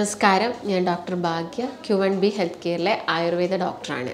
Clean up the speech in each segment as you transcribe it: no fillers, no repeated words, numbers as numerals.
നമസ്കാരം, ഞാൻ ഡോക്ടർ ഭാഗ്യ, Q1B health കെയറിലെ Ayurveda ഡോക്ടറാണ്.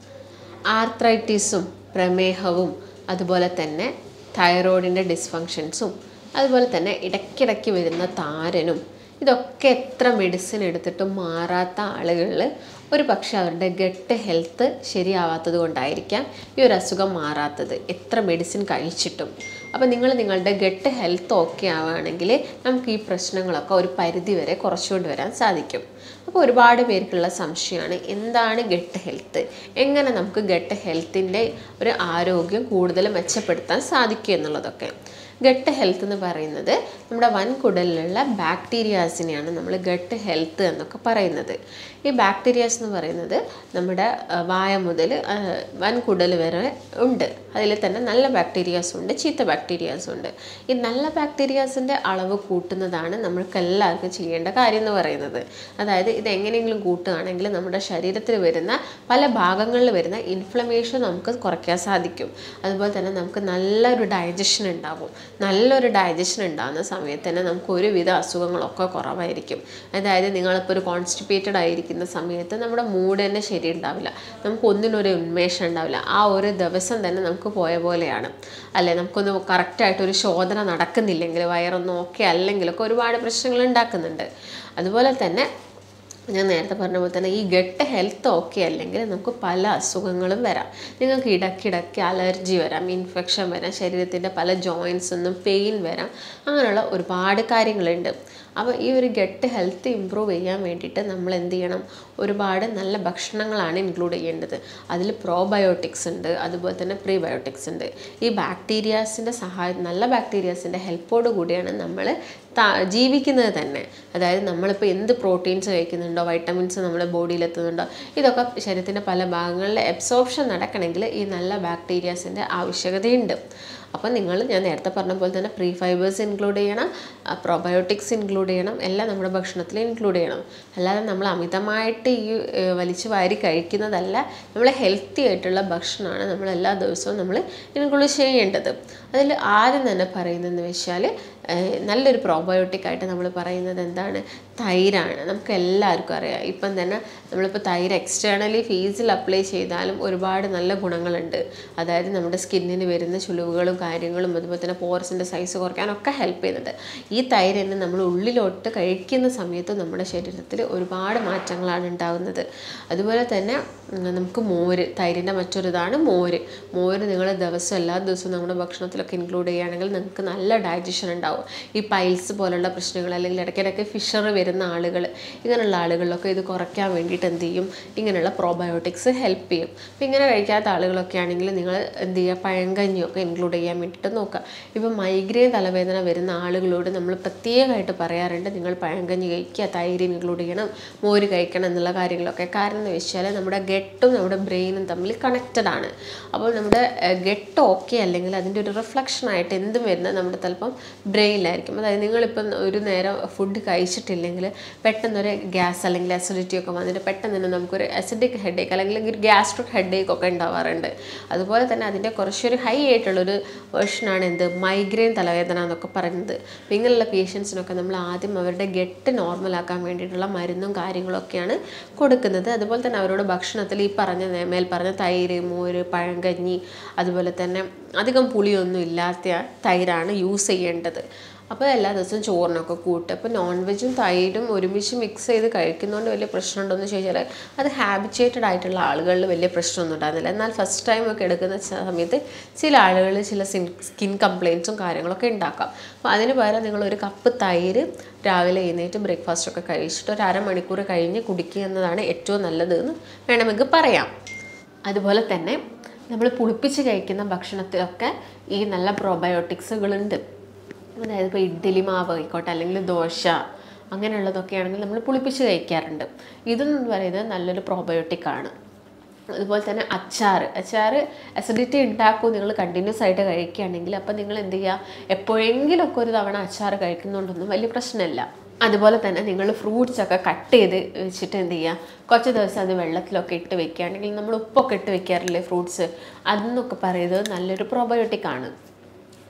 ആർത്രൈറ്റിസും പ്രമേഹവും അതുപോലെ തന്നെ തൈറോയിഡിൻ്റെ ഡിസ്ഫങ്ഷൻസും അതുപോലെ തന്നെ ഇടയ്ക്കിടയ്ക്ക് വരുന്ന താരനും ഇതൊക്കെ എത്ര മെഡിസിൻ എടുത്തിട്ടും മാറാത്ത ആളുകളിൽ ഒരു പക്ഷേ അവരുടെ ഗട്ട് ഹെൽത്ത് ശരിയാവാത്തത് കൊണ്ടായിരിക്കാം ഈ ഒരു അസുഖം മാറാത്തത്, എത്ര മെഡിസിൻ കഴിച്ചിട്ടും. അപ്പോൾ നിങ്ങളുടെ ഗട്ട് ഹെൽത്ത് ഓക്കെ ആവുകയാണെങ്കിൽ നമുക്ക് ഈ പ്രശ്നങ്ങളൊക്കെ ഒരു പരിധി വരെ കുറച്ചുകൊണ്ട് വരാൻ സാധിക്കും. അപ്പോൾ ഒരുപാട് പേർക്കുള്ള സംശയമാണ്, എന്താണ് ഗട്ട് ഹെൽത്ത്, എങ്ങനെ നമുക്ക് ഗട്ട് ഹെൽത്തിൻ്റെ ഒരു ആരോഗ്യം കൂടുതൽ മെച്ചപ്പെടുത്താൻ സാധിക്കും എന്നുള്ളതൊക്കെ. ഗട്ട് ഹെൽത്ത് എന്ന് പറയുന്നത് നമ്മുടെ വൻകുടലിലുള്ള ബാക്ടീരിയാസിനെയാണ് നമ്മൾ ഗട്ട് ഹെൽത്ത് എന്നൊക്കെ പറയുന്നത്. ഈ ബാക്ടീരിയാസ് എന്ന് പറയുന്നത് നമ്മുടെ വായ മുതൽ വൻകുടൽ വരെ ഉണ്ട്. അതിൽ തന്നെ നല്ല ബാക്ടീരിയാസും ഉണ്ട്, ചീത്ത ബാക്ടീരിയാസും ഉണ്ട്. ഈ നല്ല ബാക്ടീരിയാസിൻ്റെ അളവ് കൂട്ടുന്നതാണ് നമ്മൾക്ക് എല്ലാവർക്കും ചെയ്യേണ്ട കാര്യം എന്ന് പറയുന്നത്. അതായത് ഇത് എങ്ങനെയെങ്കിലും കൂട്ടുകയാണെങ്കിൽ നമ്മുടെ ശരീരത്തിൽ വരുന്ന പല ഭാഗങ്ങളിൽ വരുന്ന ഇൻഫ്ലമേഷൻ നമുക്ക് കുറയ്ക്കാൻ സാധിക്കും. അതുപോലെ തന്നെ നമുക്ക് നല്ലൊരു ഡൈജഷൻ ഉണ്ടാവും. നല്ലൊരു ഡൈജഷൻ ഉണ്ടാകുന്ന സമയത്ത് തന്നെ നമുക്ക് ഒരുവിധ അസുഖങ്ങളൊക്കെ കുറവായിരിക്കും. അതായത് നിങ്ങളിപ്പോൾ ഒരു കോൺസ്റ്റിപ്പേറ്റഡ് ആയിരിക്കുന്ന സമയത്ത് നമ്മുടെ മൂഡ് തന്നെ ശരി ഉണ്ടാവില്ല, നമുക്ക് ഒന്നിനൊരു ഉന്മേഷം ഉണ്ടാവില്ല. ആ ഒരു ദിവസം തന്നെ നമുക്ക് പോയ പോലെയാണ് അല്ലേ. നമുക്കൊന്ന് കറക്റ്റായിട്ടൊരു ശോധന നടക്കുന്നില്ലെങ്കിൽ, വയറൊന്നും ഓക്കെ അല്ലെങ്കിലൊക്കെ ഒരുപാട് പ്രശ്നങ്ങൾ ഉണ്ടാക്കുന്നുണ്ട്. അതുപോലെ തന്നെ ഞാൻ നേരത്തെ പറഞ്ഞ പോലെ തന്നെ ഈ ഗട്ട് ഹെൽത്ത് ഓക്കെ അല്ലെങ്കിൽ നമുക്ക് പല അസുഖങ്ങളും വരാം. നിങ്ങൾക്ക് ഇടയ്ക്കിടയ്ക്ക് അലർജി വരാം, ഇൻഫെക്ഷൻ വരാം, ശരീരത്തിൻ്റെ പല ജോയിൻസിനും പെയിൻ വരാം, അങ്ങനെയുള്ള ഒരുപാട് കാര്യങ്ങളുണ്ട്. അപ്പോൾ ഈ ഒരു ഗട്ട് ഹെൽത്ത് ഇമ്പ്രൂവ് ചെയ്യാൻ വേണ്ടിയിട്ട് നമ്മൾ എന്ത് ചെയ്യണം, ഒരുപാട് നല്ല ഭക്ഷണങ്ങളാണ് ഇൻക്ലൂഡ് ചെയ്യേണ്ടത്. അതിൽ പ്രോബയോട്ടിക്സ് ഉണ്ട്, അതുപോലെ തന്നെ പ്രീബയോട്ടിക്സ് ഉണ്ട്. ഈ ബാക്ടീരിയാസിൻ്റെ നല്ല ബാക്ടീരിയാസിൻ്റെ ഹെൽപ്പോട് കൂടിയാണ് നമ്മൾ ജീവിക്കുന്നത് തന്നെ. അതായത് നമ്മളിപ്പോൾ എന്ത് പ്രോട്ടീൻസ് കഴിക്കുന്നുണ്ടോ, വൈറ്റമിൻസ് നമ്മുടെ ബോഡിയിൽ എത്തുന്നുണ്ടോ, ഇതൊക്കെ ശരീരത്തിൻ്റെ പല ഭാഗങ്ങളിൽ അബ്സോർപ്ഷൻ നടക്കണമെങ്കിൽ ഈ നല്ല ബാക്ടീരിയാസിൻ്റെ ആവശ്യകതയുണ്ട്. അപ്പോൾ ഞാൻ നേരത്തെ പറഞ്ഞ പോലെ തന്നെ പ്രീ ഫൈബേഴ്സ് ഇൻക്ലൂഡ് ചെയ്യണം, പ്രോബയോട്ടിക്സ് ഇൻക്ലൂഡ് ചെയ്യണം, എല്ലാം നമ്മുടെ ഭക്ഷണത്തിൽ ഇൻക്ലൂഡ് ചെയ്യണം. അല്ലാതെ നമ്മൾ അമിതമായിട്ട് ഈ വലിച്ചു വാരി കഴിക്കുന്നതല്ല, നമ്മൾ ഹെൽത്തി ആയിട്ടുള്ള ഭക്ഷണമാണ് നമ്മൾ എല്ലാ ദിവസവും നമ്മൾ ഇൻക്ലൂഡ് ചെയ്യേണ്ടത്. അതിൽ ആദ്യം തന്നെ പറയുന്നതെന്ന് വെച്ചാൽ നല്ലൊരു പ്രോബയോട്ടിക്കായിട്ട് നമ്മൾ പറയുന്നത് എന്താണ്, തൈരാണ്. നമുക്ക് എല്ലാവർക്കും അറിയാം. ഇപ്പം തന്നെ നമ്മളിപ്പോൾ തൈര് എക്സ്റ്റേണലി ഫേസിൽ അപ്ലൈ ചെയ്താലും ഒരുപാട് നല്ല ഗുണങ്ങളുണ്ട്. അതായത് നമ്മുടെ സ്കിന്നിന് വരുന്ന ചുളിവുകളും കാര്യങ്ങളും അതുപോലെ തന്നെ പോർസിൻ്റെ സൈസ് കുറയ്ക്കാനൊക്കെ ഹെൽപ്പ് ചെയ്യുന്നുണ്ട്. ഈ തൈര് തന്നെ നമ്മൾ ഉള്ളിലോട്ട് കഴിക്കുന്ന സമയത്ത് നമ്മുടെ ശരീരത്തിൽ ഒരുപാട് മാറ്റങ്ങളാണ് ഉണ്ടാകുന്നത്. അതുപോലെ തന്നെ നമുക്ക് തൈരിൻ്റെ മറ്റൊരിതാണ് മോര്. നിങ്ങൾ എല്ലാ ദിവസവും നമ്മുടെ ഭക്ഷണത്തിലൊക്കെ ഇൻക്ലൂഡ് ചെയ്യുകയാണെങ്കിൽ നിങ്ങൾക്ക് നല്ല ഡൈജഷൻ ഉണ്ടാവും. ഈ പൈൽസ് പോലുള്ള പ്രശ്നങ്ങൾ അല്ലെങ്കിൽ ഇടയ്ക്കിടയ്ക്ക് ഫിഷർ വരുന്ന ആളുകൾ, ഇങ്ങനെയുള്ള ആളുകളിലൊക്കെ ഇത് കുറയ്ക്കാൻ വേണ്ടിയിട്ട് എന്ത് ചെയ്യും, ഇങ്ങനെയുള്ള പ്രോബയോട്ടിക്സ് ഹെൽപ്പ് ചെയ്യും. അപ്പോൾ ഇങ്ങനെ കഴിക്കാത്ത ആളുകളൊക്കെ ആണെങ്കിൽ നിങ്ങൾ എന്ത് ചെയ്യുക, പഴങ്കഞ്ഞിയൊക്കെ ഇൻക്ലൂഡ് ചെയ്യാൻ വേണ്ടിയിട്ട് നോക്കുക. ഇപ്പോൾ മൈഗ്രെയിൻ തലവേദന വരുന്ന ആളുകളോട് നമ്മൾ പ്രത്യേകമായിട്ട് പറയാറുണ്ട്, നിങ്ങൾ പഴങ്കഞ്ഞി കഴിക്കുക, തൈര് ഇൻക്ലൂഡ് ചെയ്യണം, മോര് കഴിക്കണം എന്നുള്ള കാര്യങ്ങളൊക്കെ. കാരണം എന്ന് വെച്ചാൽ നമ്മുടെ ഗട്ടും നമ്മുടെ ബ്രെയിനും തമ്മിൽ കണക്റ്റഡ് ആണ്. അപ്പോൾ നമ്മുടെ ഗട്ട് ഓക്കെ അല്ലെങ്കിൽ അതിൻ്റെ ഒരു റിഫ്ലക്ഷനായിട്ട് എന്തും വരുന്നത് നമ്മുടെ ചിലപ്പം ബ്രെയിനിലായിരിക്കും. അതായത് നിങ്ങളിപ്പം ഒരു നേരം ഫുഡ് കഴിച്ചിട്ടില്ലെങ്കിൽ പെട്ടെന്നൊരു ഗ്യാസ് അല്ലെങ്കിൽ അസിഡിറ്റി ഒക്കെ വന്നിട്ട് പെട്ടെന്ന് തന്നെ നമുക്കൊരു അസിഡിക് ഹെഡേക്ക് അല്ലെങ്കിൽ ഒരു ഗ്യാസ്ട്രിക് ഹെഡേക്ക് ഒക്കെ ഉണ്ടാവാറുണ്ട്. അതുപോലെ തന്നെ അതിൻ്റെ കുറച്ചൊരു ഹൈ ആയിട്ടുള്ളൊരു വേർഷനാണ് മൈഗ്രെയിൻ തലവേദന എന്നൊക്കെ പറയുന്നത്. അപ്പോൾ ഇങ്ങനെയുള്ള പേഷ്യൻസിനൊക്കെ നമ്മൾ ആദ്യം അവരുടെ ഗട്ട് നോർമലാക്കാൻ വേണ്ടിയിട്ടുള്ള മരുന്നും കാര്യങ്ങളൊക്കെയാണ് കൊടുക്കുന്നത്. അതുപോലെ തന്നെ അവരോട് ഭക്ഷണത്തിൽ ഈ മേൽ പറഞ്ഞ തൈര്, മോര്, പഴങ്കഞ്ഞി, അതുപോലെ തന്നെ അധികം പുളിയൊന്നും ഇല്ലാത്ത തൈരാണ് യൂസ് ചെയ്യേണ്ടത്. അപ്പോൾ എല്ലാ ദിവസവും ചോറിനൊക്കെ കൂട്ടുക. അപ്പോൾ നോൺ വെജും തൈരും ഒരുമിച്ച് മിക്സ് ചെയ്ത് കഴിക്കുന്നതുകൊണ്ട് വലിയ പ്രശ്നമുണ്ടോയെന്ന് ചോദിച്ചാൽ അത് ഹാബിച്വേറ്റഡ് ആയിട്ടുള്ള ആളുകളിൽ വലിയ പ്രശ്നമൊന്നും ഉണ്ടാകുന്നില്ല. എന്നാൽ ഫസ്റ്റ് ടൈം ഒക്കെ എടുക്കുന്ന സമയത്ത് ചില ആളുകൾ ചില സ്കിൻ കംപ്ലയിൻസും കാര്യങ്ങളൊക്കെ ഉണ്ടാക്കാം. അപ്പോൾ അതിന് പകരം നിങ്ങളൊരു കപ്പ് തൈര് രാവിലെ എഴുന്നേറ്റ് ബ്രേക്ക്ഫാസ്റ്റൊക്കെ കഴിച്ചിട്ട് ഒരു അരമണിക്കൂർ കഴിഞ്ഞ് കുടിക്കുക എന്നതാണ് ഏറ്റവും നല്ലത് എന്ന് വേണമെങ്കിൽ പറയാം. അതുപോലെ തന്നെ നമ്മൾ പുളിപ്പിച്ച് കഴിക്കുന്ന ഭക്ഷണത്തിലൊക്കെ ഈ നല്ല പ്രോബയോട്ടിക്സുകളുണ്ട്. അതായത് ഇപ്പോൾ ഇഡ്ഡലി മാവ് ആയിക്കോട്ടെ അല്ലെങ്കിൽ ദോശ അങ്ങനെയുള്ളതൊക്കെ ആണെങ്കിൽ നമ്മൾ പുളിപ്പിച്ച് കഴിക്കാറുണ്ട്. ഇതെന്ന് പറയുന്നത് നല്ലൊരു പ്രോബയോട്ടിക്കാണ്. അതുപോലെ തന്നെ അച്ചാർ അസിഡിറ്റി ഉണ്ടാക്കും നിങ്ങൾ കണ്ടിന്യൂസ് ആയിട്ട് കഴിക്കുകയാണെങ്കിൽ. അപ്പോൾ നിങ്ങൾ എന്ത് ചെയ്യുക, എപ്പോഴെങ്കിലുമൊക്കെ ഒരു തവണ അച്ചാർ കഴിക്കുന്നുണ്ടൊന്നും വലിയ പ്രശ്നമില്ല. അതുപോലെ തന്നെ നിങ്ങൾ ഫ്രൂട്ട്സൊക്കെ കട്ട് ചെയ്ത് വെച്ചിട്ട് എന്ത് ചെയ്യുക, കുറച്ച് ദിവസം അത് വെള്ളത്തിലൊക്കെ ഇട്ട് വെക്കുകയാണെങ്കിൽ, നമ്മൾ ഉപ്പൊക്കെ ഇട്ട് വെക്കാറില്ലേ ഫ്രൂട്ട്സ്, അതെന്നൊക്കെ പറയുന്നത് നല്ലൊരു പ്രോബയോട്ടിക്കാണ്.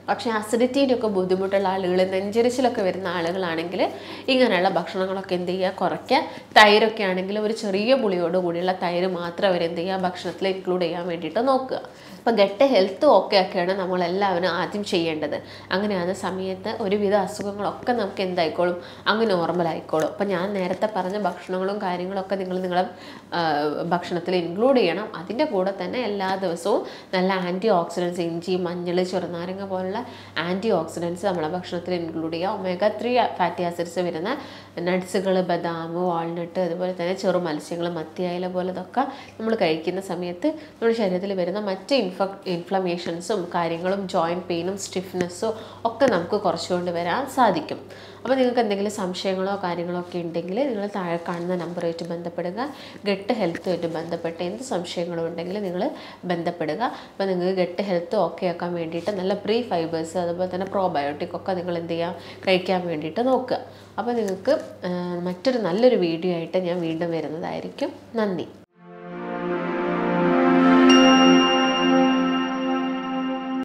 പക്ഷേ അസിഡിറ്റിയിലൊക്കെ ബുദ്ധിമുട്ടുള്ള ആളുകൾ, നെഞ്ചരിച്ചിലൊക്കെ വരുന്ന ആളുകളാണെങ്കിൽ ഇങ്ങനെയുള്ള ഭക്ഷണങ്ങളൊക്കെ എന്ത് ചെയ്യുക, കുറയ്ക്കുക. തൈരൊക്കെ ആണെങ്കിൽ ഒരു ചെറിയ പുളിയോട് കൂടിയുള്ള തൈര് മാത്രം അവർ എന്ത് ചെയ്യുക, ഭക്ഷണത്തിൽ ഇൻക്ലൂഡ് ചെയ്യാൻ വേണ്ടിയിട്ട് നോക്കുക. അപ്പോൾ ഗട്ട് ഹെൽത്ത് ഓക്കെ ഒക്കെയാണ് നമ്മളെല്ലാവരും ആദ്യം ചെയ്യേണ്ടത്. അങ്ങനെയാണ് സമയത്ത് ഒരുവിധ അസുഖങ്ങളൊക്കെ നമുക്ക് എന്തായിക്കോളും, അങ്ങ് നോർമൽ ആയിക്കോളും. അപ്പോൾ ഞാൻ നേരത്തെ പറഞ്ഞ ഭക്ഷണങ്ങളും കാര്യങ്ങളൊക്കെ നിങ്ങളെ ഭക്ഷണത്തിൽ ഇൻക്ലൂഡ് ചെയ്യണം. അതിൻ്റെ കൂടെ തന്നെ എല്ലാ ദിവസവും നല്ല ആൻറ്റി ഓക്സിഡൻസ്, ഇഞ്ചി, മഞ്ഞൾ, ചെറുനാരങ്ങ പോലുള്ള ആൻറ്റി ഓക്സിഡൻസ് നമ്മളെ ഭക്ഷണത്തിൽ ഇൻക്ലൂഡ് ചെയ്യുക. omega-3 ഫാറ്റി ആസിഡ്സ് വരുന്ന നട്ട്സുകൾ, ബദാം, വാൾനട്ട്, അതുപോലെ തന്നെ ചെറു മത്സ്യങ്ങൾ, മത്തിയായാല പോലെ ഇതൊക്കെ നമ്മൾ കഴിക്കുന്ന സമയത്ത് നമ്മുടെ ശരീരത്തിൽ വരുന്ന മറ്റ് ഇൻഫ്ലമേഷൻസും കാര്യങ്ങളും, ജോയിൻറ്റ് പെയിനും സ്റ്റിഫ്നെസ്സും ഒക്കെ നമുക്ക് കുറച്ചുകൊണ്ട് വരാൻ സാധിക്കും. അപ്പോൾ നിങ്ങൾക്ക് എന്തെങ്കിലും സംശയങ്ങളോ കാര്യങ്ങളോ ഒക്കെ ഉണ്ടെങ്കിൽ നിങ്ങൾ താഴെ കാണുന്ന നമ്പറുമായിട്ട് ബന്ധപ്പെടുക. ഗട്ട് ഹെൽത്തുമായിട്ട് ബന്ധപ്പെട്ട് എന്ത് സംശയങ്ങളും ഉണ്ടെങ്കിൽ നിങ്ങൾ ബന്ധപ്പെടുക. അപ്പോൾ നിങ്ങൾക്ക് ഗട്ട് ഹെൽത്ത് ഓക്കെ ആക്കാൻ വേണ്ടിയിട്ട് നല്ല പ്രീ ഫൈബേഴ്സ്, അതുപോലെ തന്നെ പ്രോബയോട്ടിക് ഒക്കെ നിങ്ങൾ എന്ത് ചെയ്യുക, കഴിക്കാൻ വേണ്ടിയിട്ട് നോക്കുക. അപ്പോൾ നിങ്ങൾക്ക് മറ്റൊരു നല്ലൊരു വീഡിയോ ആയിട്ട് ഞാൻ വീണ്ടും വരുന്നതായിരിക്കും. നന്ദി.